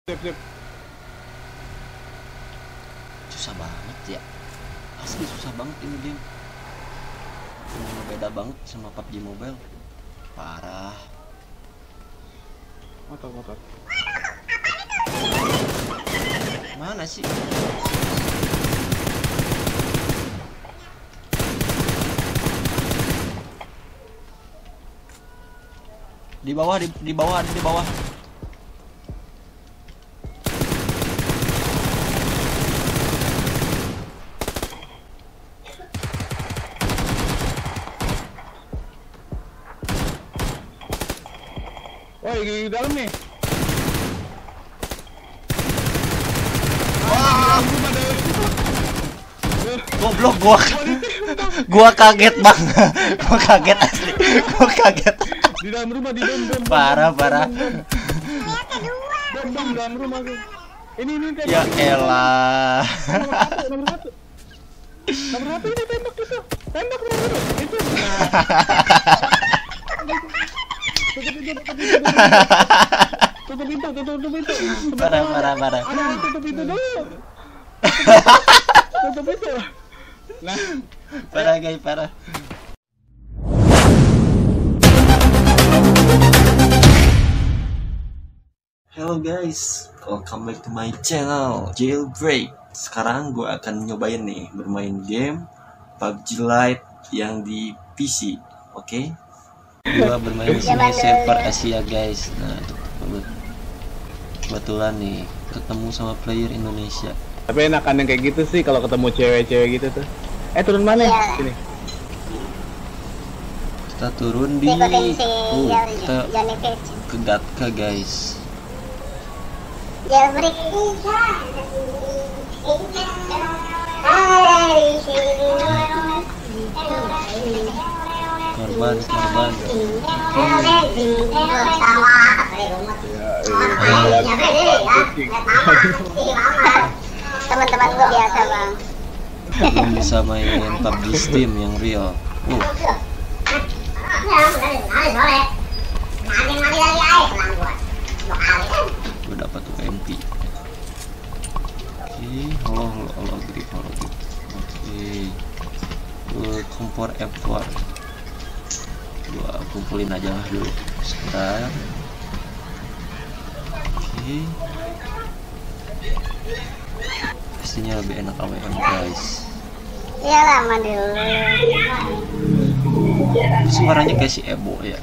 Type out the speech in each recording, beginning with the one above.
Sip. Susah banget ya, asli susah banget ini game. Beda banget sama PUBG Mobile, parah. Motor. Mana sih? Di bawah, di bawah, ada di bawah. Woi, di dalam nih. Goblok gua kaget bang. Gua kaget asli. Gua kaget. Di dalam rumah, di dalam. Parah. Bom dalam rumah tuh. Ini Ya elah. Nomor satu ini tembak itu. Tembak nomor satu. Itu. Tutup pintu. Parah. Ada tutup pintu dulu. Tutup pintu. Nah, Parah guys, parah. Hello guys, welcome back to my channel Jailbreak. Sekarang gue akan nyobain nih bermain game PUBG Lite yang di PC. Oke? Gue bermain di sini server Asia guys. Nah, kebetulan nih ketemu sama player Indonesia. tapi enakan yang kayak gitu sih kalau ketemu cewek-cewek gitu tuh. Turun mana? Sini. Kita turun di kita ke Gatka guys. Jailbreak Korban teman-teman gue biasa bang. belum bisa main PUBG Steam yang real. Gue dapat UMP. Halo grip. Gue kompor F4. Gue kumpulin aja lah dulu sebentar. Pastinya lebih enak AWM guys. Ya lama dulu. Suaranya kayak si Ebo ya.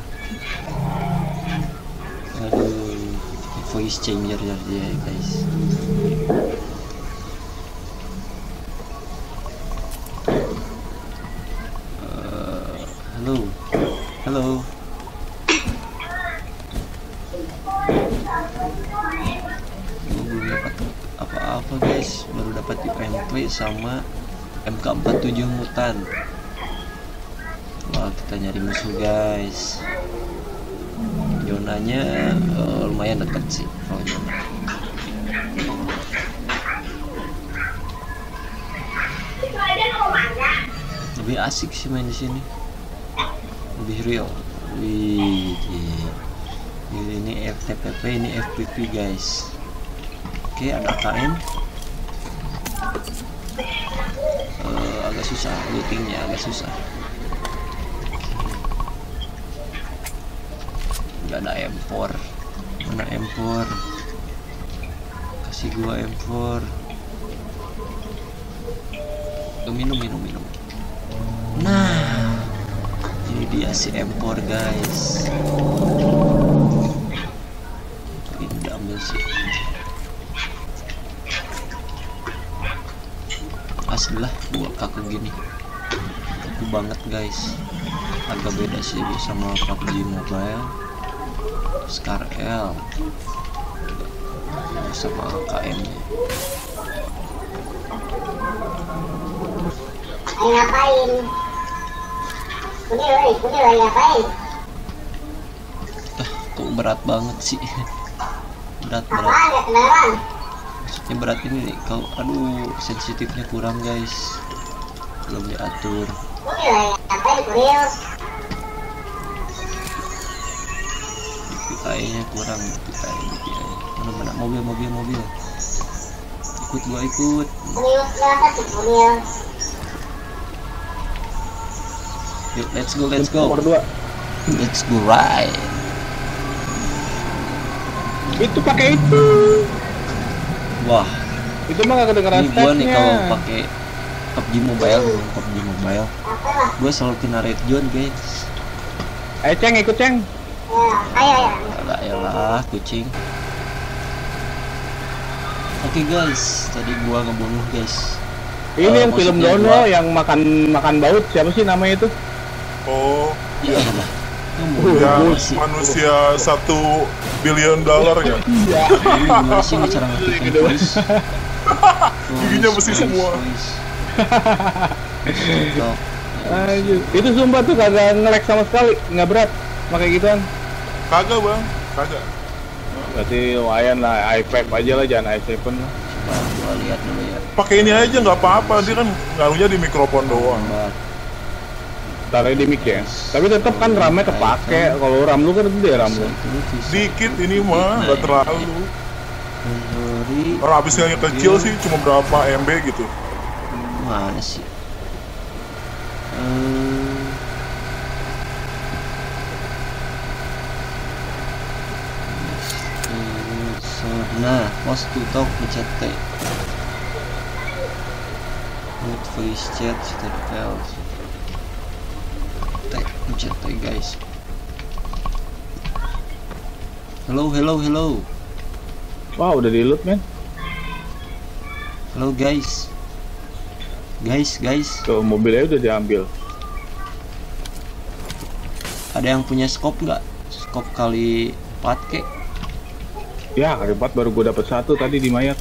Aduh, voice changer dia guys. Halo. Gue belum dapat apa-apa guys, baru dapat UMP sama MK47 mutan. Wah, kita nyari musuh guys. Zonanya lumayan dekat sih kalau zona. Lebih asik sih main di sini. Lebih real. Ini FTPP, ini FPP guys. Oke, ada KM. Agak susah lootingnya, agak susah. Nggak ada M4. Mana M4? Kasih gua M4. Minum. Nah, ini dia si M4 guys. Ini udah ambil sih. Asli lah buat kaku gini. Kaku banget guys. Agak beda sih sama PUBG Mobile. Scar L sama KM nya. Ngapain? Kudir ngapain? Kok berat banget sih. berat Apaan ya kenalan? Maksudnya berat ini nih, kalau aduh sensitifnya kurang guys, belum diatur. Kudir ngapain kudir? PI nya kurang, PI mana Mana mobil. Ikut gua ikut. Beliau siapa sih beliau? Yuk, let's go. Nomor 2. Let's go ride. Itu pakai itu. Wah, Itu mah gak kedengeran ini gua nih stepnya. kalau pakai PUBG Mobile, gua selalu kena red zone, guys. Ayo Ceng, ikut Ceng. Ayo. Yalah, kucing. Oke guys, tadi gua ngebunuh guys. Ini yang film maksudnya Dono yang makan baut, siapa sih namanya itu? Oh, Ya Allah. yang Masih. manusia $1 billion ya. Iya. Ini gimana sih ini cara ngaktifin Gitu. voice? Giginya besi semua. Stop. Anjir. Itu sumpah tuh kagak nge-lag sama sekali, nggak berat. Pakai gituan. Kagak bang, kagak. Berarti lumayan lah, i5 aja lah, jangan i7 lah. Coba gua lihat dulu ya. Pakai ini aja nggak apa-apa, dia kan ngaruhnya di mikrofon doang. Lambat. Taruh di mic ya. Tapi tetap kan RAM-nya kepake. Kalau RAM lu kan gede RAM lu. Dikit ini mah, nggak terlalu. Sorry. Orang habisnya yang kecil sih cuma berapa MB gitu. Mana sih? Nah, post to talk pencet T. Mute voice chat tempel. T pencet T guys. Hello. Wah, udah di loot men. Hello guys. Guys. Tuh mobilnya udah diambil. Ada yang punya scope nggak? Scope kali 4 kek. Ya, kali 4 baru gua dapet 1 tadi di mayat.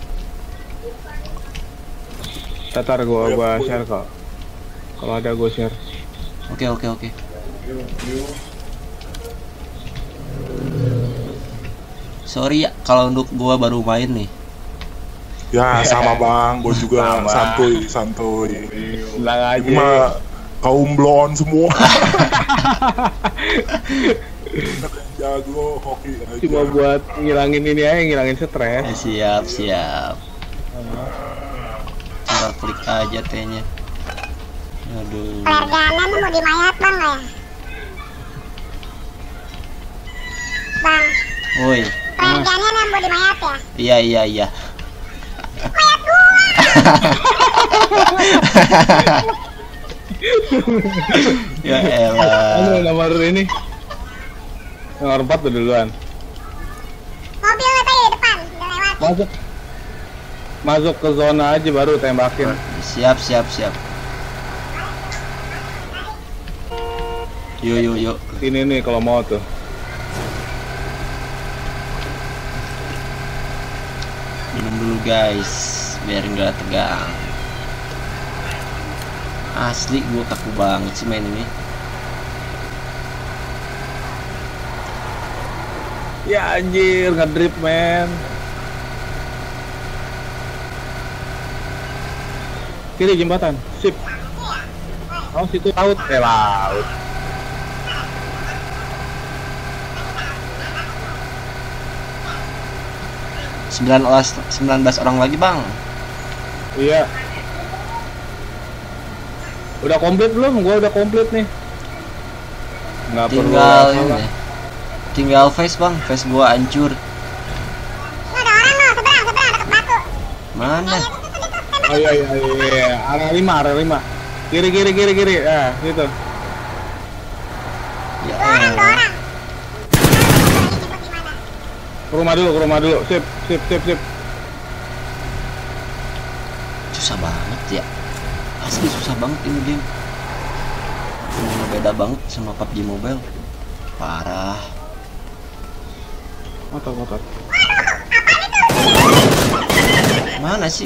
Tatar gua share kok. Kalau ada gua share. Oke. Sorry ya kalau untuk gua baru main nih. Ya sama bang, gue juga Sama. santuy. Bilang aja. Ini mah kaum blon semua. Jago hoki aja. Cuma buat ngilangin ini aja, ngilangin stres. Siap. Tinggal klik aja T-nya. Aduh. Perjalanan mau dimayat bang ya? Bang, Woi. perjalanan mau dimayat ya? Iya. Ya elah. Nomor ini. Nomor 4 udah duluan. Mobilnya tadi di depan, udah lewat. Masuk ke zona aja baru tembakin. Siap. Yuk. Sini nih kalau mau tuh. Minum dulu guys, biar nggak tegang. Asli gua kaku banget sih main ini. Ya anjir, ngedrip men. Kiri jembatan, sip. Oh situ laut, laut. Sembilan 19 orang lagi bang. Iya. Udah komplit belum? Gua udah komplit nih. Nggak perlu Tinggal salah. ini. Tinggal face bang, face gua hancur. Lu ada orang lo, seberang, dekat batu. Mana? Oh iya. Area 5. Kiri. Gitu. Ya Dua orang. elah. Ke rumah dulu. Sip. Susah banget ya. Asli susah banget ini game. Ini beda banget sama PUBG Mobile. Parah. Motor. Mana sih?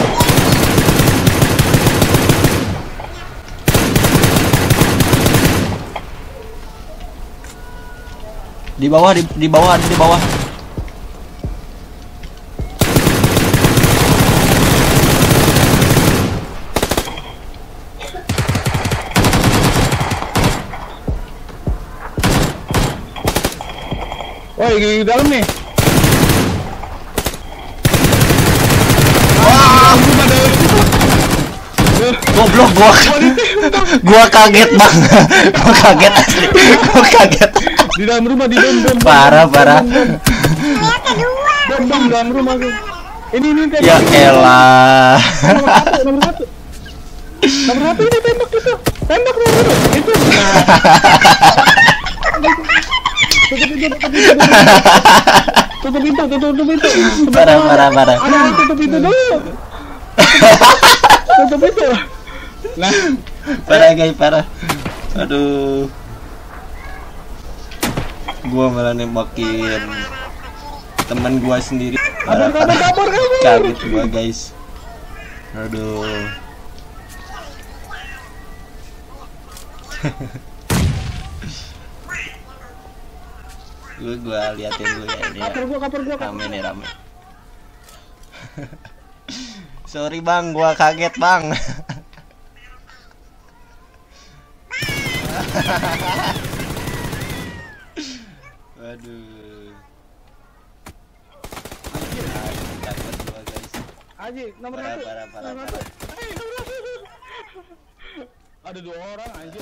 Di bawah. Oh, di dalam nih. goblok gua kaget bang. Gua kaget asli. Gua kaget. Di dalam rumah di bom. Parah. Bom dalam rumah tuh. Ini kan. Ya elah. Nomor 1 ini tembak itu. Tembak nomor 1. Itu. Tutup pintu. Parah. Ada tutup pintu dulu. Tutup pintu. Nah, Parah guys, parah. Aduh. Gua malah nembakin teman gua sendiri. kabur. Kaget gua guys. Aduh. Gua liatin dulu ya ini ya. Kapur gua. Rame. Sorry bang, gua kaget bang. Waduh. Kaget gua guys. Aji, nomor 1. Parah. Ada 2 orang anjir.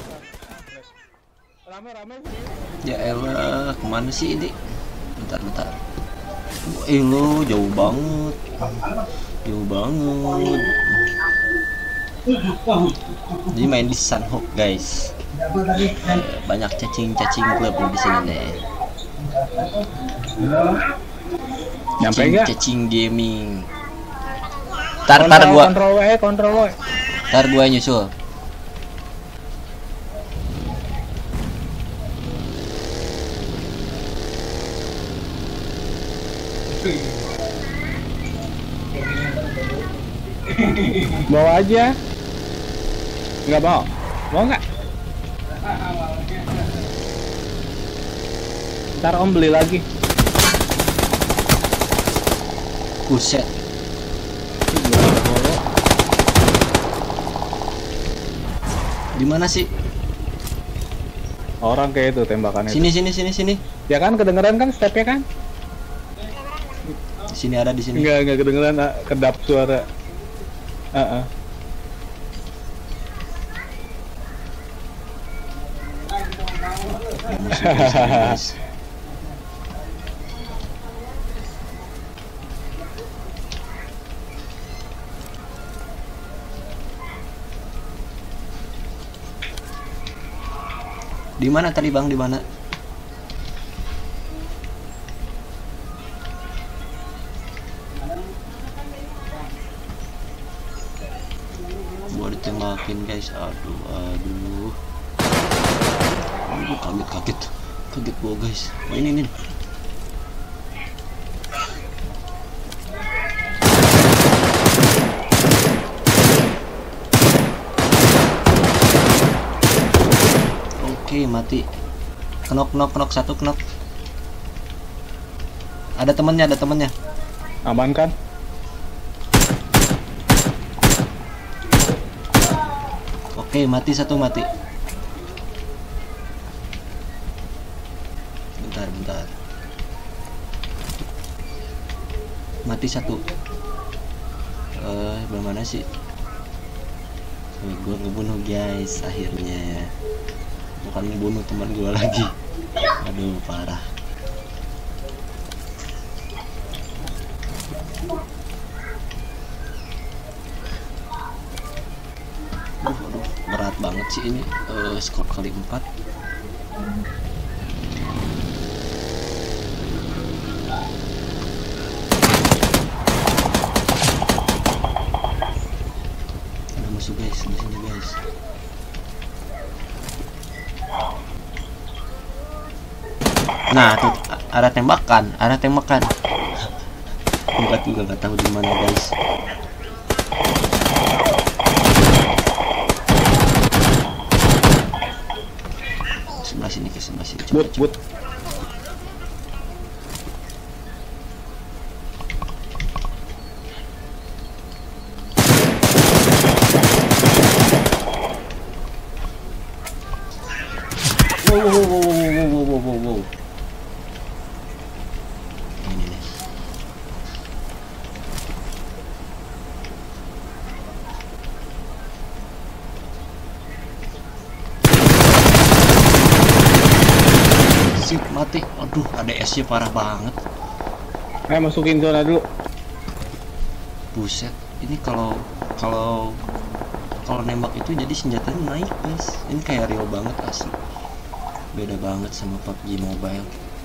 Rame sih. Ya elah, kemana sih ini? Bentar. Lo jauh banget. Jadi main di Sunhawk guys. Banyak cacing klub di sini nih. Nyampe enggak? Cacing gaming. Tar gua. Kontrol W. Tar gua nyusul. Bawa aja. Enggak bawa. Mau enggak? Ntar om beli lagi. Buset. Di mana sih? Orang kayak itu tembakannya. Sini. Ya kan kedengeran kan stepnya kan? Di sini ada di sini. Enggak kedengeran, kedap suara. Guys. Di mana tadi bang? Di mana? Gua ditembakin guys. Aduh. Kaget gua guys. Oh, ini. Oke, mati. Knock satu knock. Ada temennya. Aman kan? Oke, mati satu. Bentar. Mati satu. Bagaimana sih? Gue ngebunuh guys akhirnya. Bukan ngebunuh teman gue lagi. Aduh, parah. Aduh, berat banget sih ini. Skor kali 4. Ada musuh guys, di sini guys. Nah, tuh ada tembakan. Tempat juga nggak tahu di mana guys. Sebelah sini. But. Wow. Ini nih. Mati. Aduh, ADS-nya parah banget. Ayo masukin zona dulu. Buset. Ini kalau nembak itu jadi senjatanya naik, guys. Ini kayak real banget asli. Beda banget sama PUBG Mobile.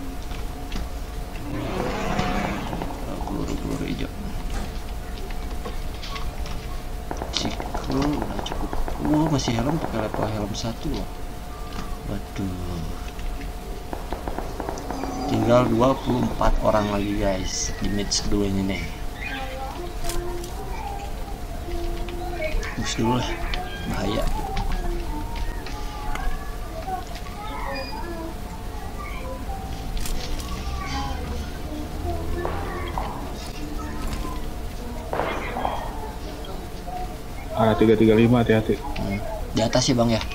Peluru hijau. Cikgu udah cukup. Masih helm pakai level helm 1 loh. Waduh. Tinggal 24 orang lagi guys di match 2 ini nih. Push dulu lah, bahaya. Ah, 335 hati-hati. Di atas ya bang ya.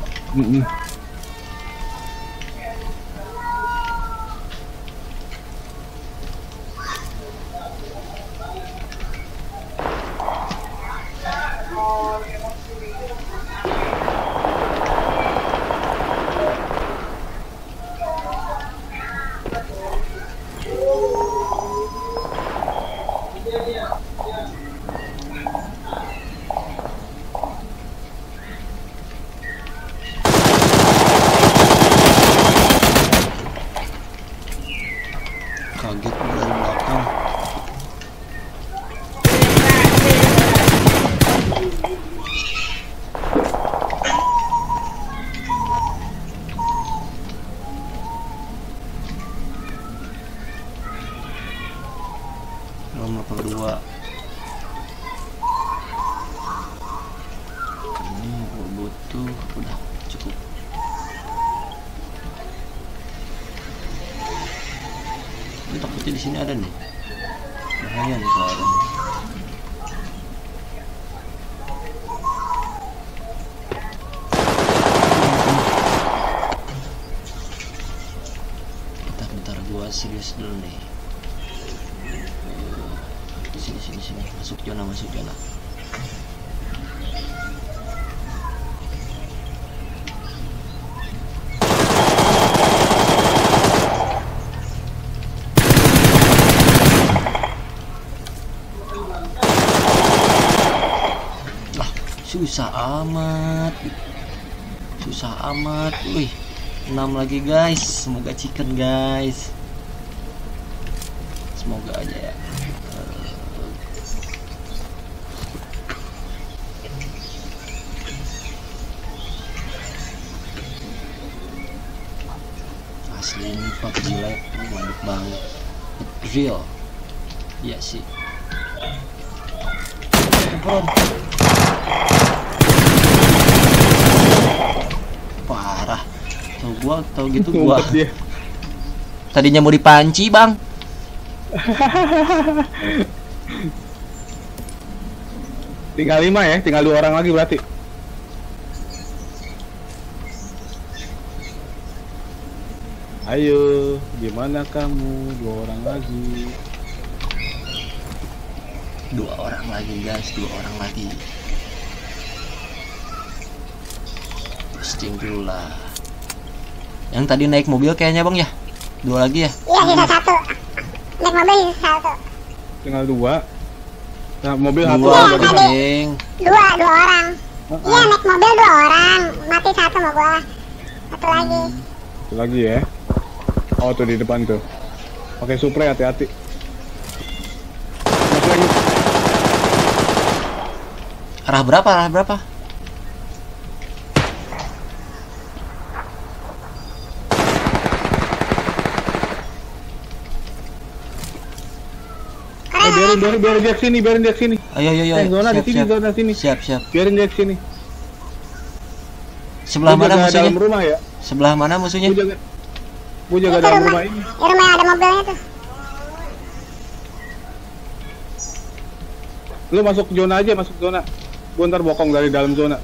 Kaget dari belakang. Nomor 2. Ini butuh udah cukup. Ini takutnya di sini ada nih. Bahaya nih kalau ada. Bentar, gua serius dulu nih. Sini. Masuk zona. Susah amat. Wih, 6 lagi guys. Semoga chicken guys. Semoga aja ya. Asli ini PUBG Lite mantap banget. Real. Iya sih. Parah. Tahu gitu gua. Tadinya mau dipanci, Bang. Tinggal 5 ya, tinggal 2 orang lagi berarti. Ayo, gimana kamu? 2 orang lagi. 2 orang lagi guys, 2 orang lagi. Posting dulu lah. Yang tadi naik mobil kayaknya bang ya? 2 lagi ya? Iya, sisa 1. Naik mobil sisa 1. Tinggal 2. Nah, mobil 1 2 orang. anjing. 2 orang. Iya, naik mobil 2 orang. Mati 1 sama gua. 1 lagi. 1 lagi ya. Oh, tuh di depan tuh. Pakai supre, hati-hati. Arah berapa? Biarin dia sini, Ayo. Zona di sini, zona sini. Siap. Biarin dia sini. Sebelah mana musuhnya? Dalam rumah ya. Sebelah mana musuhnya? Gua jaga dalam rumah ini. Di rumah yang ada mobilnya tuh. Lu masuk zona aja, masuk zona. Gua ntar bokong dari dalam zona.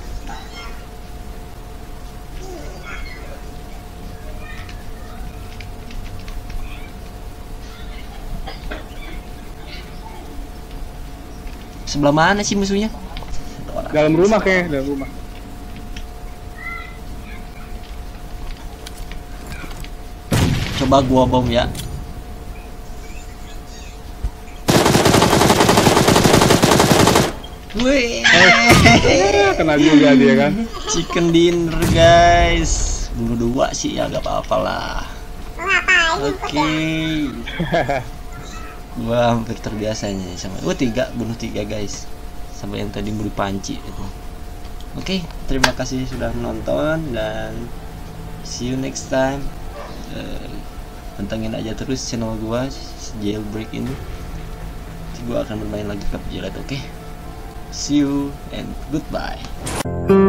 Sebelah mana sih musuhnya? Dalam rumah kayak, dalam rumah. Coba gua bom ya. Wih, Kena juga dia kan. chicken dinner guys. Bunuh 2 sih ya, gak apa-apa lah. Ngapain Oke. Gua hampir terbiasa nih sama. 3, bunuh 3 guys. Sampai yang tadi beli panci itu. Oke, terima kasih sudah menonton dan see you next time. Pantengin aja terus channel gua Jailbreak ini. Nanti gua akan bermain lagi PUBG Lite, oke? See you and goodbye.